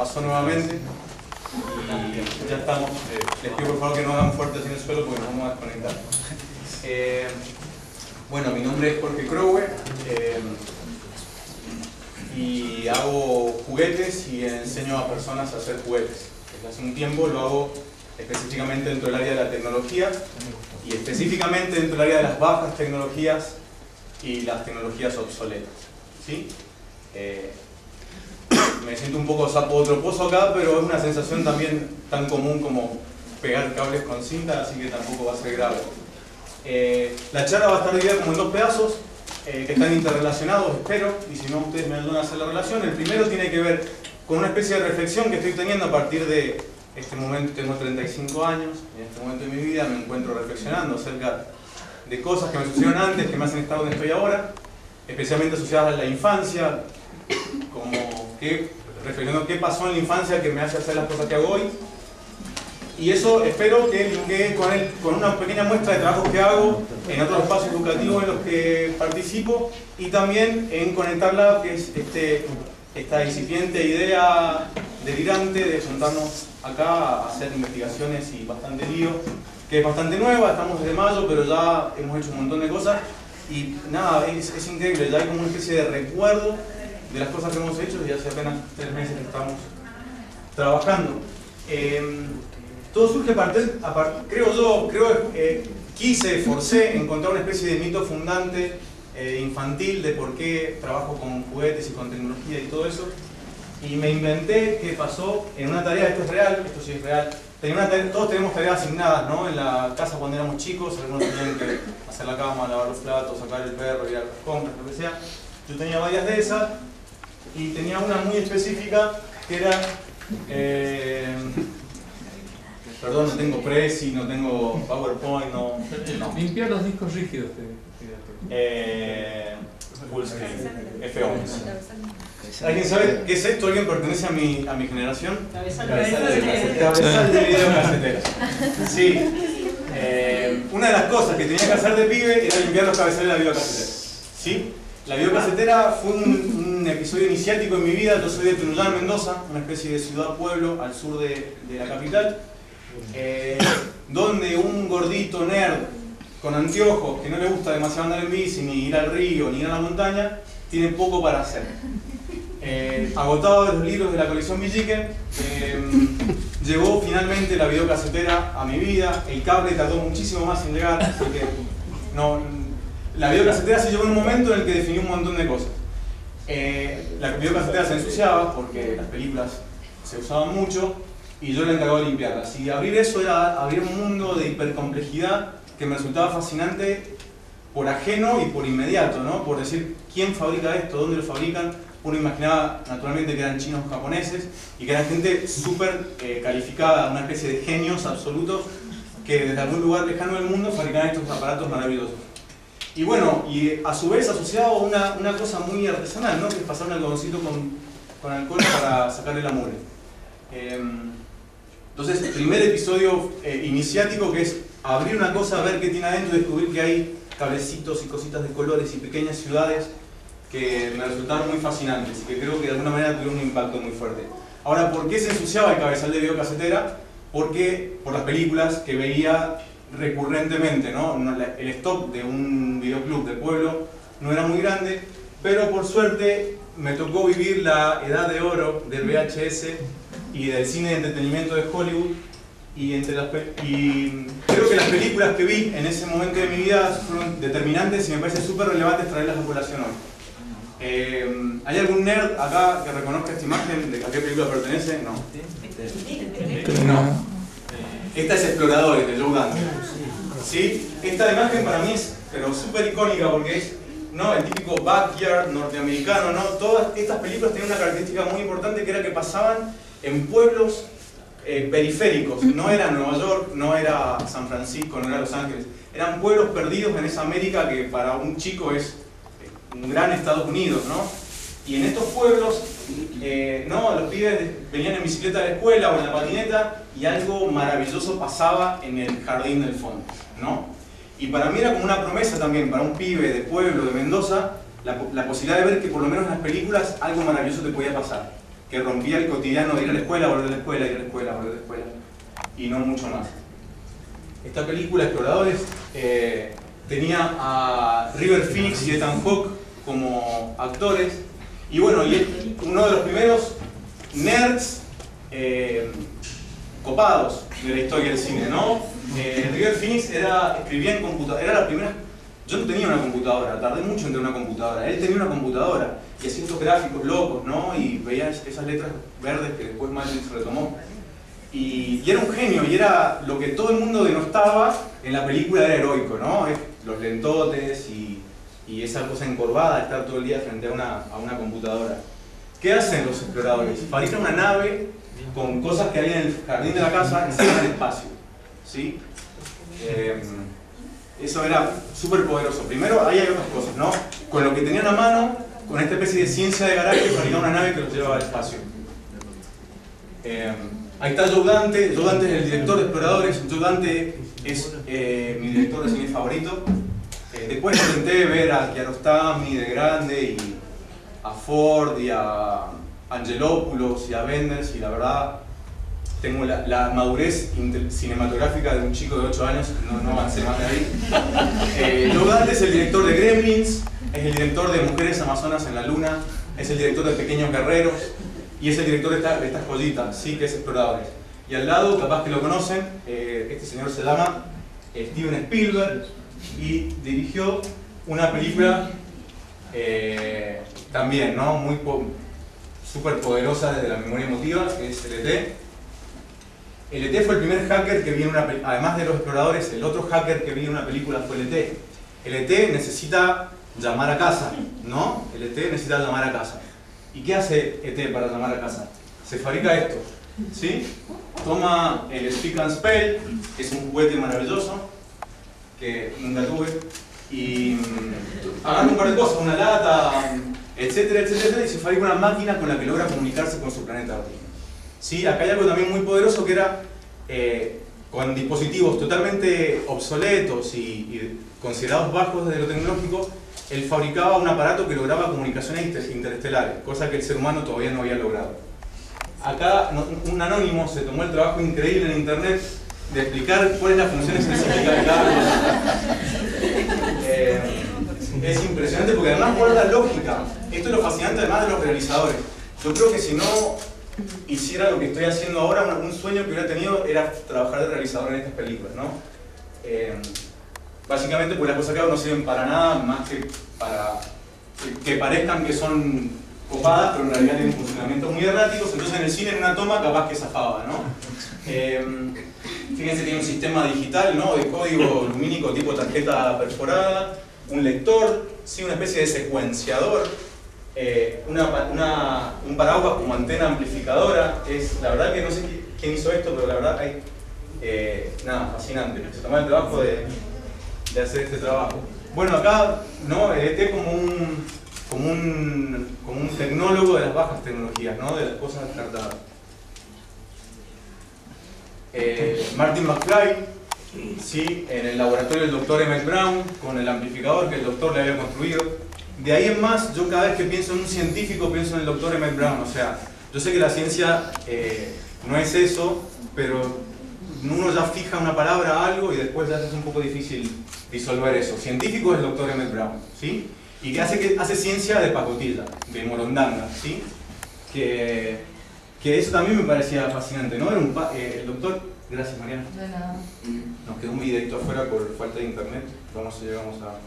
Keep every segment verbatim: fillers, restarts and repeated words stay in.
pasó nuevamente y ya estamos. Eh, les pido por favor que no hagan fuertes en el suelo porque nos vamos a desconectar. Eh, bueno, mi nombre es Jorge Crowe eh, y hago juguetes y enseño a personas a hacer juguetes. Desde hace un tiempo lo hago específicamente dentro del área de la tecnología y específicamente dentro del área de las bajas tecnologías y las tecnologías obsoletas. ¿Sí? Eh, me siento un poco sapo otro pozo acá, pero es una sensación también tan común como pegar cables con cinta, así que tampoco va a ser grave. Eh, la charla va a estar dividida como en dos pedazos eh, que están interrelacionados, espero, y si no ustedes me ayudan a hacer la relación. El primero tiene que ver con una especie de reflexión que estoy teniendo a partir de este momento. Tengo treinta y cinco años, y en este momento de mi vida me encuentro reflexionando acerca de cosas que me sucedieron antes, que me hacen estar donde estoy ahora, especialmente asociadas a la infancia, como que, reflexionando qué pasó en la infancia que me hace hacer las cosas que hago hoy. Y eso espero que linkee con, el, con una pequeña muestra de trabajos que hago en otros espacios educativos en los que participo y también en conectarla, que es este, esta incipiente idea delirante de juntarnos acá a hacer investigaciones y bastante lío, que es bastante nueva. Estamos desde mayo, pero ya hemos hecho un montón de cosas y nada, es, es increíble, ya hay como una especie de recuerdo de las cosas que hemos hecho y hace apenas tres meses que estamos trabajando. Eh, todo surge a partir, a partir, creo yo, creo eh, quise, forcé encontrar una especie de mito fundante eh, infantil de por qué trabajo con juguetes y con tecnología y todo eso, y me inventé que pasó en una tarea. Esto es real, esto sí es real. Tenía una tarea, todos tenemos tareas asignadas, ¿no? En la casa cuando éramos chicos, algunos tenían que hacer la cama, lavar los platos, sacar el perro, ir a las compras, lo que sea. Yo tenía varias de esas y tenía una muy específica que era eh, perdón, no tengo Prezi, no tengo PowerPoint, no, no. Limpiar los discos rígidos. Eh, Fullscreen, F once. ¿Alguien sabe qué es esto? ¿Alguien pertenece a mi, a mi generación? Cabezal de videocasetera. Sí. Eh, una de las cosas que tenía que hacer de pibe era limpiar los cabezales de la videocasetera. ¿Sí? La videocasetera fue un, un episodio iniciático en mi vida. Yo soy de Tunuyán, Mendoza, una especie de ciudad-pueblo al sur de, de la capital, eh, donde un gordito nerd con anteojos que no le gusta demasiado andar en bici, ni ir al río, ni ir a la montaña, tiene poco para hacer. Eh, agotado de los libros de la colección Villiquen, eh, llegó finalmente la videocasetera a mi vida. El cable tardó muchísimo más en llegar, así que no, la videocasetera se llegó en un momento en el que definió un montón de cosas. Eh, la videocasetera se ensuciaba porque las películas se usaban mucho y yo era encargado de limpiarlas. Y abrir eso era abrir un mundo de hipercomplejidad que me resultaba fascinante por ajeno y por inmediato, ¿no? Por decir, ¿quién fabrica esto? ¿Dónde lo fabrican? Uno imaginaba naturalmente que eran chinos o japoneses y que eran gente súper eh, calificada, una especie de genios absolutos que desde algún lugar lejano del mundo fabricaban estos aparatos maravillosos. Y bueno, y a su vez asociado a una, una cosa muy artesanal, ¿no? Que es pasar un algodoncito con, con alcohol para sacarle la mugre. Eh, entonces, el primer episodio eh, iniciático, que es abrir una cosa, ver qué tiene adentro y descubrir que hay cablecitos y cositas de colores y pequeñas ciudades que me resultaron muy fascinantes y que creo que de alguna manera tuvieron un impacto muy fuerte. Ahora, ¿por qué se ensuciaba el cabezal de videocasetera? Porque por las películas que veía recurrentemente, ¿no? El stock de un videoclub del pueblo no era muy grande, pero por suerte me tocó vivir la edad de oro del V H S y del cine de entretenimiento de Hollywood. Y, entre las y creo que las películas que vi en ese momento de mi vida fueron determinantes y me parece súper relevante traerlas a población hoy. Eh, ¿Hay algún nerd acá que reconozca esta imagen? ¿De a qué película pertenece? No. No. Esta es Exploradores, de Joe Dante. ¿Sí? Esta imagen para mí es pero súper icónica porque es, ¿no?, el típico backyard norteamericano, ¿no? Todas estas películas tenían una característica muy importante, que era que pasaban en pueblos Eh, periféricos. No era Nueva York, no era San Francisco, no era Los Ángeles. Eran pueblos perdidos en esa América que para un chico es un gran Estados Unidos, ¿no? Y en estos pueblos, eh, ¿no?, los pibes venían en bicicleta a la escuela o en la patineta y algo maravilloso pasaba en el jardín del fondo, ¿no? Y para mí era como una promesa también, para un pibe de pueblo de Mendoza, la, la posibilidad de ver que por lo menos en las películas algo maravilloso te podía pasar. que rompía el cotidiano de ir a la escuela, volver a la escuela, ir a la escuela, volver a la escuela, y no mucho más. Esta película, Exploradores, eh, tenía a River Phoenix y Ethan Hawke como actores, y bueno, y él, uno de los primeros nerds eh, copados de la historia del cine, ¿no? Eh, River Phoenix era, escribía en computadora, era la primera. Yo no tenía una computadora, tardé mucho en tener una computadora. Él tenía una computadora y hacía estos gráficos locos, ¿no? Y veía esas letras verdes que después Matrix retomó. Y, y era un genio, y era lo que todo el mundo denostaba en la película, era heroico, ¿no? Es, los lentotes y, y esa cosa encorvada de estar todo el día frente a una, a una computadora. ¿Qué hacen los exploradores? Fabrican una nave con cosas que hay en el jardín de la casa encima del espacio, ¿sí? Eh, eso era súper poderoso. Primero, ahí hay otras cosas, ¿no? Con lo que tenían a mano, con esta especie de ciencia de garaje, fabricaban una nave que los llevaba al espacio. Eh, ahí está Joe Dante. Joe Dante es el director de Exploradores. Joe Dante es eh, mi director de cine favorito. Eh, después intenté ver a Kiarostami de grande, y a Ford, y a Angelopoulos, y a Wenders, y la verdad tengo la, la madurez cinematográfica de un chico de ocho años, no, no avancé más de ahí. Eh, Joe Dante es el director de Gremlins, es el director de Mujeres Amazonas en la Luna, es el director de Pequeños Guerreros, y es el director de, esta, de estas joyitas, sí, que es Exploradores. Y al lado, capaz que lo conocen, eh, este señor se llama Steven Spielberg, y dirigió una película eh, también, ¿no? Muy súper poderosa desde la memoria emotiva, que es L T. L T fue el primer hacker que vi en una película. Además de los exploradores, el otro hacker que vi en una película fue L T. L T necesita llamar a casa, ¿no? L T necesita llamar a casa. ¿Y qué hace E T para llamar a casa? Se fabrica esto, ¿sí? Toma el Speak and Spell, que es un juguete maravilloso, que nunca tuve, y agarra un par de cosas, una lata, etcétera, etcétera, y se fabrica una máquina con la que logra comunicarse con su planeta de origen. ¿Sí? Acá hay algo también muy poderoso, que era eh, con dispositivos totalmente obsoletos y, y considerados bajos desde lo tecnológico, él fabricaba un aparato que lograba comunicaciones interestelares, cosa que el ser humano todavía no había logrado. Acá un anónimo se tomó el trabajo increíble en internet de explicar cuál es la función específica de cada cosa. Eh, es impresionante porque además guarda lógica. Esto es lo fascinante además de los realizadores. Yo creo que si no hiciera lo que estoy haciendo ahora, un sueño que hubiera tenido era trabajar de realizador en estas películas, ¿no? Eh, básicamente porque las cosas que hago no sirven para nada más que para que parezcan que son copadas, pero en realidad tienen funcionamientos muy erráticos. Entonces en el cine, en una toma, capaz que zafaba, ¿no? Eh, fíjense, tiene un sistema digital, ¿no? De código lumínico tipo tarjeta perforada, un lector, sí, una especie de secuenciador, eh, una, una, un paraguas como antena amplificadora. Es, la verdad que no sé quién hizo esto, pero la verdad hay, eh, nada, fascinante. Se tomó el trabajo de, de hacer este trabajo. Bueno, acá, ¿no? E T como un, como, un, como un tecnólogo de las bajas tecnologías, ¿no? De las cosas descartadas. Eh, Martin McFly, sí, en el laboratorio del doctor Emmett Brown, con el amplificador que el doctor le había construido. De ahí en más, yo cada vez que pienso en un científico, pienso en el doctor Emmett Brown. O sea, yo sé que la ciencia eh, no es eso, pero uno ya fija una palabra a algo y después ya es un poco difícil disolver eso. Científico es el doctor Emmett Brown, ¿sí? Y que hace, que hace ciencia de pacotilla, de morondanga, ¿sí? Que, que eso también me parecía fascinante, ¿no? Era un pa eh, el doctor... Gracias, Mariana. De nada. Nos quedó un videito afuera por falta de internet. Vamos a llegamos a...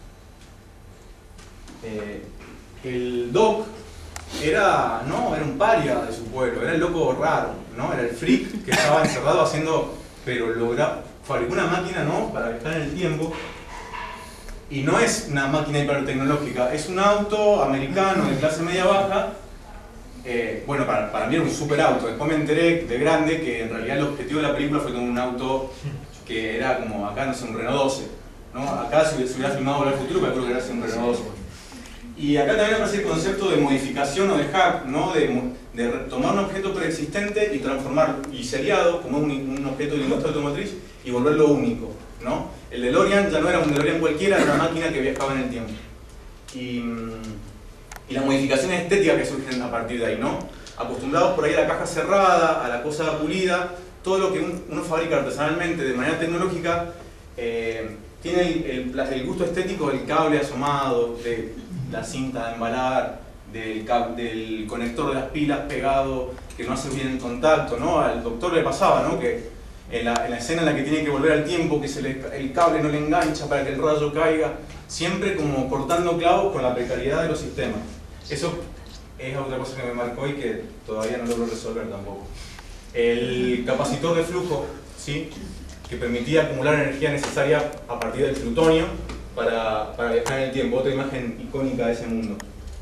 Eh, el doc era, no, era un paria de su pueblo, era el loco raro, ¿no? Era el freak que estaba encerrado haciendo, pero logra, fabricó una máquina, ¿no? Para viajar en el tiempo. Y no es una máquina hipertecnológica, es un auto americano de clase media baja. Eh, bueno, para, para mí era un super auto. Después me enteré de grande que en realidad el objetivo de la película fue como un auto que era como acá, no sé, un Renault doce, ¿no? Acá si se hubiera filmado Volver al Futuro, me acuerdo que era un Renault doce. Y acá también aparece el concepto de modificación o de hack, ¿no? De, de tomar un objeto preexistente y transformarlo, y seriado como un, un objeto de industria automotriz, y volverlo único, ¿no? El DeLorean ya no era un DeLorean cualquiera, era una máquina que viajaba en el tiempo. Y, y las modificaciones estéticas que surgen a partir de ahí, ¿no? acostumbrados por ahí a la caja cerrada, a la cosa pulida, todo lo que uno fabrica artesanalmente de manera tecnológica, eh, tiene el, el, el gusto estético del cable asomado, de la cinta de embalar, del, del conector de las pilas pegado, que no hace bien el contacto, ¿no? Al doctor le pasaba, ¿no? Que en la, en la escena en la que tiene que volver al tiempo, que se le, el cable no le engancha para que el rayo caiga, siempre como cortando clavos con la precariedad de los sistemas. Eso es otra cosa que me marcó y que todavía no logro resolver tampoco. El capacitor de flujo, ¿sí? Que permitía acumular energía necesaria a partir del plutonio para, para viajar en el tiempo, otra imagen icónica de ese mundo.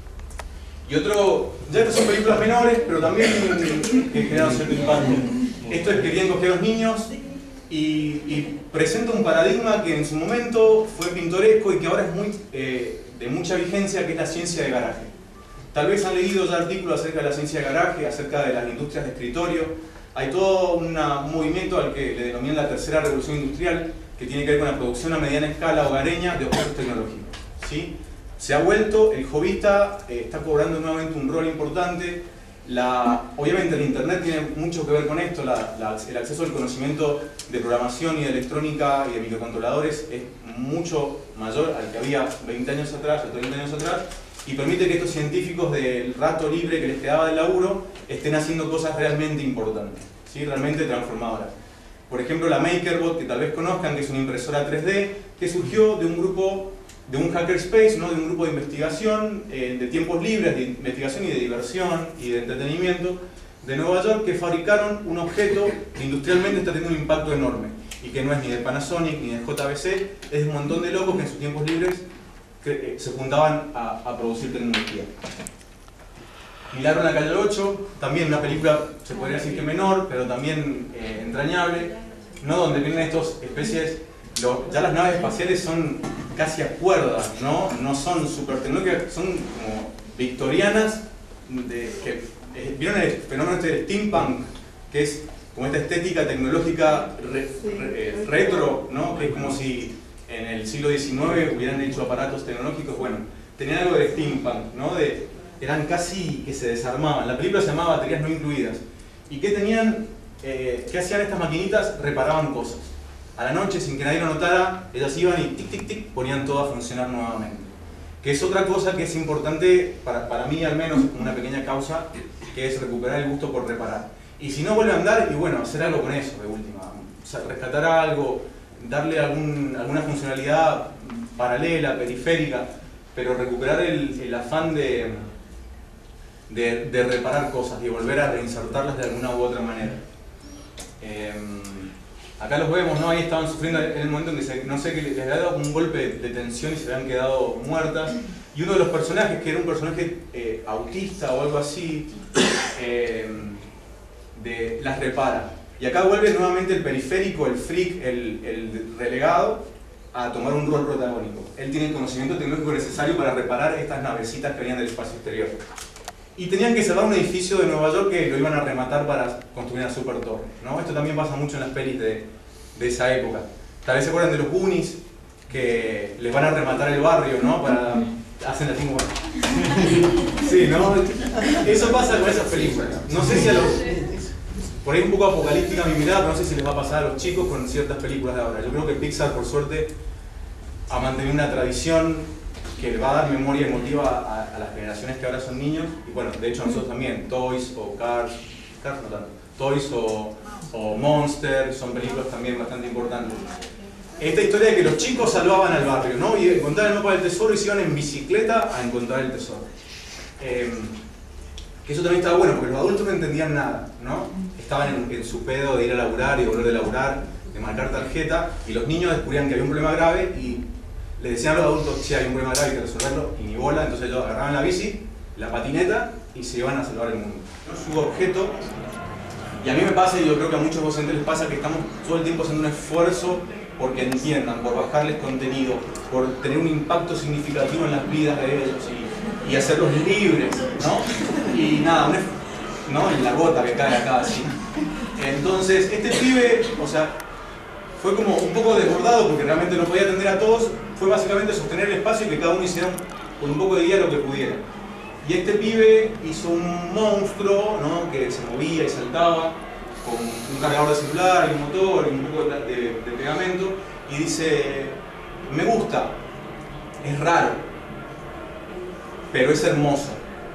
Y otro, ya estas son películas menores, pero también que generaron cierto impacto. Esto es Querían coger a los niños y, y presenta un paradigma que en su momento fue pintoresco y que ahora es muy, eh, de mucha vigencia, que es la ciencia de garaje. Tal vez han leído ya artículos acerca de la ciencia de garaje, acerca de las industrias de escritorio. Hay todo una, un movimiento al que le denominan la tercera revolución industrial, que tiene que ver con la producción a mediana escala hogareña de objetos tecnológicos, ¿sí? Se ha vuelto, el hobbyista eh, está cobrando nuevamente un rol importante. La, obviamente el internet tiene mucho que ver con esto, la, la, el acceso al conocimiento de programación y de electrónica y de microcontroladores es mucho mayor al que había veinte años atrás o treinta años atrás, y permite que estos científicos del rato libre que les quedaba del laburo estén haciendo cosas realmente importantes, ¿sí? Realmente transformadoras. Por ejemplo, la MakerBot, que tal vez conozcan, que es una impresora tres D, que surgió de un grupo, de un hackerspace, ¿no? De un grupo de investigación, eh, de tiempos libres, de investigación y de diversión y de entretenimiento, de Nueva York, que fabricaron un objeto que industrialmente está teniendo un impacto enorme, y que no es ni de Panasonic ni de J B C, es de un montón de locos que en sus tiempos libres que, eh, se juntaban a, a producir tecnología. Milagro en la calle ocho, también una película, se podría decir que menor, pero también eh, entrañable, ¿no? Donde vienen estas especies, lo, ya las naves espaciales son casi a cuerdas, ¿no? No son super tecnológicas, son como victorianas, de, que, eh, ¿vieron el fenómeno este del steampunk? Que es como esta estética tecnológica re, re, eh, retro, ¿no? Que es como si en el siglo diecinueve hubieran hecho aparatos tecnológicos, bueno, tenían algo de steampunk, ¿no? De, eran casi que se desarmaban. La película se llamaba Baterías no incluidas. ¿Y qué tenían? Eh, ¿Qué hacían estas maquinitas? Reparaban cosas. A la noche, sin que nadie lo notara, ellas iban y tic, tic, tic, ponían todo a funcionar nuevamente. Que es otra cosa que es importante, para, para mí al menos, una pequeña causa, que es recuperar el gusto por reparar. Y si no vuelve a andar, y bueno, hacer algo con eso, de última. O sea, rescatar algo, darle algún, alguna funcionalidad paralela, periférica, pero recuperar el, el afán de, de, de reparar cosas y volver a reinsertarlas de alguna u otra manera. Eh, acá los vemos, ¿no? Ahí estaban sufriendo en el momento en que se, no sé, que les había dado un golpe de tensión y se habían quedado muertas. Y uno de los personajes, que era un personaje eh, autista o algo así, eh, de, las repara. Y acá vuelve nuevamente el periférico, el freak, el, el relegado, a tomar un rol protagónico. Él tiene el conocimiento tecnológico necesario para reparar estas navecitas que venían del espacio exterior. Y tenían que salvar un edificio de Nueva York que lo iban a rematar para construir una super torre, ¿no? Esto también pasa mucho en las pelis de, de esa época. Tal vez se acuerdan de los Goonies, que les van a rematar el barrio, ¿no? Para... hacen así como... Sí, ¿no? Eso pasa con esas películas. No sé si a los... Por ahí un poco apocalíptica mi mirada, pero no sé si les va a pasar a los chicos con ciertas películas de ahora. Yo creo que Pixar, por suerte, ha mantenido una tradición que va a dar memoria emotiva a, a las generaciones que ahora son niños. Y bueno, de hecho nosotros también. Toys o Cars, Cars no tanto. Toys o, o Monster son películas también bastante importantes. Esta historia de que los chicos salvaban al barrio, ¿no? Y encontraban el mapa del tesoro y se iban en bicicleta a encontrar el tesoro. Eh, que eso también estaba bueno, porque los adultos no entendían nada, ¿no? Estaban en, en su pedo de ir a laburar y volver de laburar, de marcar tarjeta, y los niños descubrían que había un problema grave y le decían a los adultos, sí, hay un problema grave, hay que resolverlo, y ni bola. Entonces ellos agarraban la bici, la patineta, y se iban a salvar el mundo, ¿no? Su objeto, y a mí me pasa, y yo creo que a muchos docentes les pasa, que estamos todo el tiempo haciendo un esfuerzo porque entiendan, por bajarles contenido, por tener un impacto significativo en las vidas de ellos y, y hacerlos libres, ¿no? Y nada, un, ¿no? En la gota que cae acá, así. Entonces, este pibe, o sea, fue como un poco desbordado porque realmente no podía atender a todos, fue básicamente sostener el espacio y que cada uno hiciera con un poco de guía lo que pudiera. Y este pibe hizo un monstruo, ¿no? Que se movía y saltaba con un cargador de celular y un motor y un poco de, de, de pegamento, y dice, me gusta, es raro, pero es hermoso.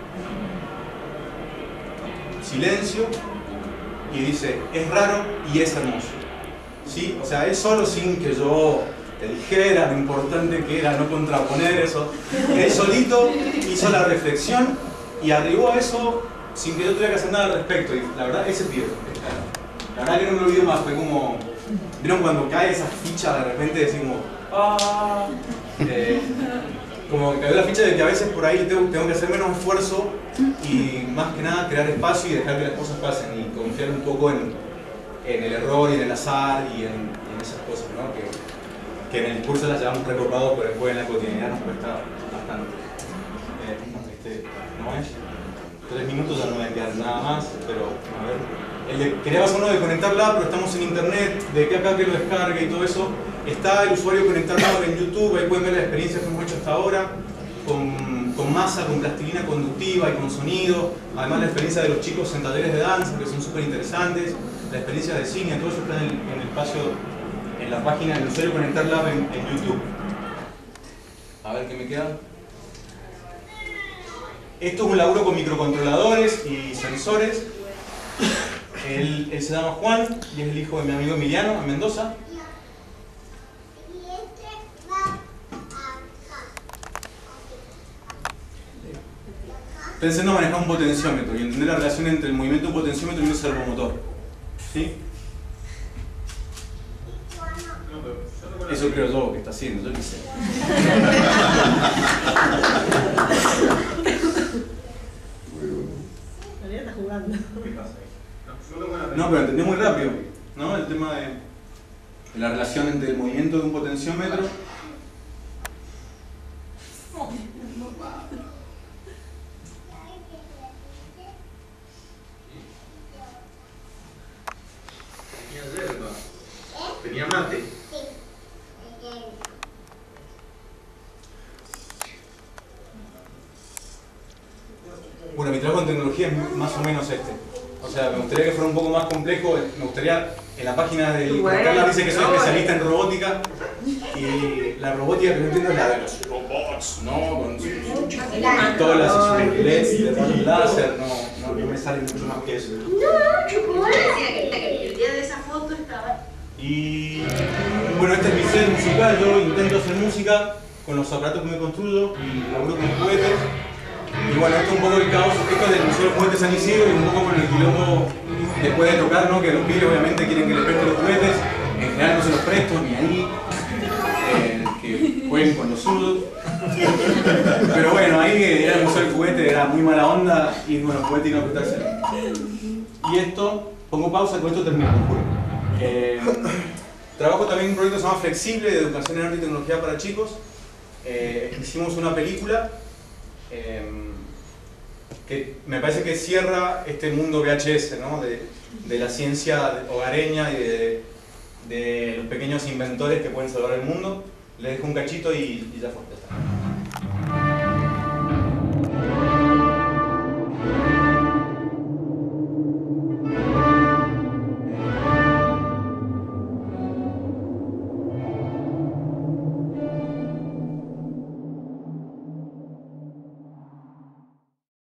Silencio, y dice, es raro y es hermoso. ¿Sí? O sea, él solo, sin que yo te dijera lo importante que era no contraponer eso, él solito hizo la reflexión y arribó a eso sin que yo tuviera que hacer nada al respecto. Y la verdad, ese pibe, la verdad que no me lo olvido más, fue como, ¿vieron cuando cae esa ficha de repente decimos, ah, eh, como que cayó la ficha de que a veces por ahí tengo, tengo que hacer menos esfuerzo y más que nada crear espacio y dejar que las cosas pasen y confiar un poco en, en el error y en el azar y en, en esas cosas, ¿no? Que, que en el discurso las llevamos recordado, pero después en la cotidianidad nos cuesta bastante. Eh, este, ¿no es? Tres minutos ya no voy a quedar nada más, pero a ver. El de, quería pasar uno de Conectar Lab, pero estamos en internet, de que acá que lo descargue y todo eso. Está el usuario Conectar Lab en YouTube, ahí pueden ver las experiencias que hemos hecho hasta ahora, con, con masa, con plastilina conductiva y con sonido. Además la experiencia de los chicos en talleres de danza, que son súper interesantes. La experiencia de cine, todo eso está en el, en el espacio, en la página del usuario Conectar Lab en, en YouTube. A ver qué me queda. Esto es un laburo con microcontroladores y sensores. Él, él se llama Juan y es el hijo de mi amigo Emiliano en Mendoza. Está enseñando a manejar un potenciómetro y entender la relación entre el movimiento de un potenciómetro y un servomotor. ¿Sí? Eso creo yo que está haciendo, yo qué sé. María está jugando. ¿Qué pasa ahí? No, pero entendí muy rápido, ¿no? El tema de, de la relación entre el movimiento de un potenciómetro tenía yerba, tenía mate. Bueno, mi trabajo en tecnología es más o menos este. O sea, me gustaría que fuera un poco más complejo. Me gustaría, en la página de Carla dice que soy especialista en robótica. Y la robótica que yo entiendo es la de los robots, ¿no? Con sus pistolas y sus L E Ds y de rayos láser. No, no, no me sale mucho más que eso. No, el día de esa foto estaba. Y bueno, este es mi set musical. Yo intento hacer música con los aparatos que me construyo y laburo con juguetes. Y bueno, esto es un poco el caos, esto es del Museo del Juguete San Isidro y un poco con el quilombo después de tocar, ¿no? Que los pibes obviamente quieren que les preste los juguetes, en general no se los presto ni ahí, eh, que jueguen con los zurdos. Pero bueno, ahí era el Museo del Juguete, era muy mala onda ir con los juguetes y no prestárselo. Y esto, pongo pausa, con esto termino, juro. Eh, trabajo también en un proyecto que se llama Flexible, de educación en arte y tecnología para chicos. Eh, hicimos una película Eh, que me parece que cierra este mundo V H S, ¿no? de, de la ciencia hogareña y de, de los pequeños inventores que pueden salvar el mundo. Les dejo un cachito y, y ya fue. Ya está.